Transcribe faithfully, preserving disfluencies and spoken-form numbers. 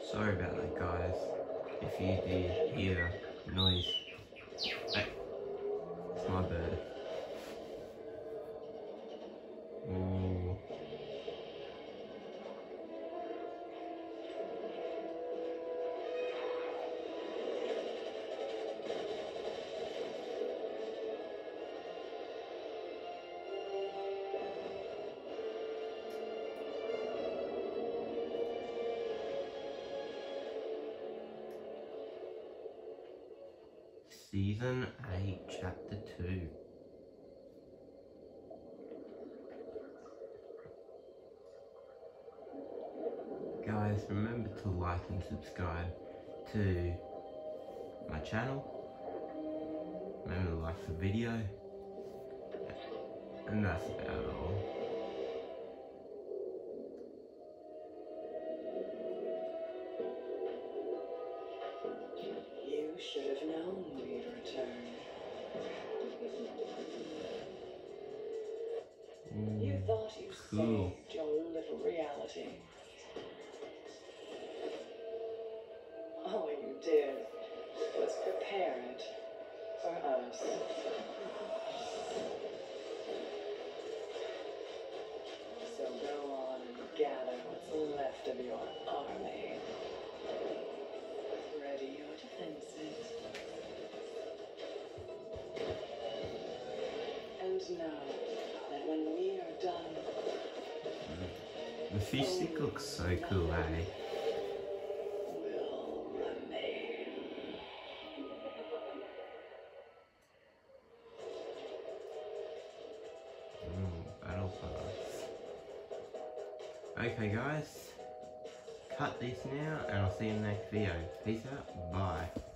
Sorry about that, guys. If you did hear noise, hey, it's my bird. Ooh. Season eight, Chapter two. Guys, remember to like and subscribe to my channel. Remember to like the video. And that's about all. You should have known we'd return. Mm, You thought you cool. saved your little reality. All you did was prepare it for us. So go on and gather what's left of your army. Ready your defenses. And know that when we are done, The fish stick looks so cool, eh? will remain. Mm, battle pass. Okay guys, cut this now and I'll see you in the next video. Peace out, bye.